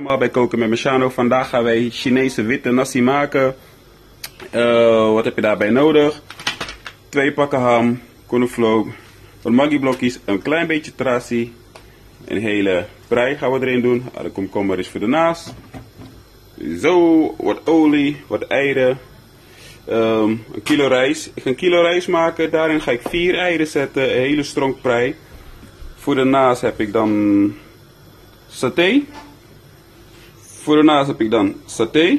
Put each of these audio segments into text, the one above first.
Allemaal bij Koken met Meshano. Vandaag gaan wij Chinese witte nasi maken. Wat heb je daarbij nodig? 2 pakken ham, cornflook, wat Maggi blokjes, een klein beetje trassi, een hele prei gaan we erin doen. De komkommer is voor de naast. Zo, wat olie, wat eieren, een kilo rijst. Ik ga een kilo rijst maken, daarin ga ik 4 eieren zetten, een hele stronk prei. Voor de naast heb ik dan saté. Voor de naast heb ik dan saté,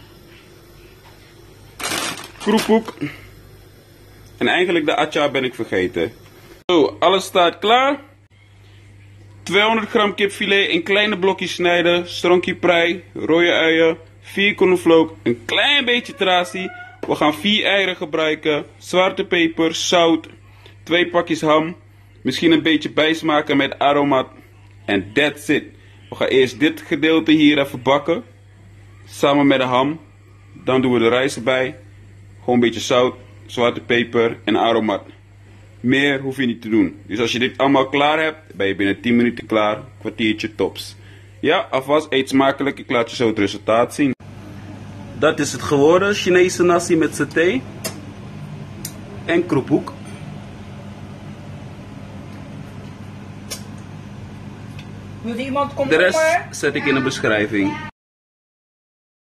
kroepoek en eigenlijk de atjar ben ik vergeten. Zo, alles staat klaar. 200 gram kipfilet in kleine blokjes snijden, stronkje prei, rode uien, 4 cornflook, een klein beetje trassi. We gaan 4 eieren gebruiken, zwarte peper, zout, 2 pakjes ham, misschien een beetje bijsmaken met aromat en that's it. We gaan eerst dit gedeelte hier even bakken, samen met de ham. Dan doen we de rijst erbij, gewoon een beetje zout, zwarte peper en aromat. Meer hoef je niet te doen. Dus als je dit allemaal klaar hebt, ben je binnen 10 minuten klaar. Kwartiertje tops. Ja, alvast eet smakelijk. Ik laat je zo het resultaat zien. Dat is het geworden. Chinese nasi met saté. En kroepoek. Wil iemand komen? De rest zet ik in de beschrijving.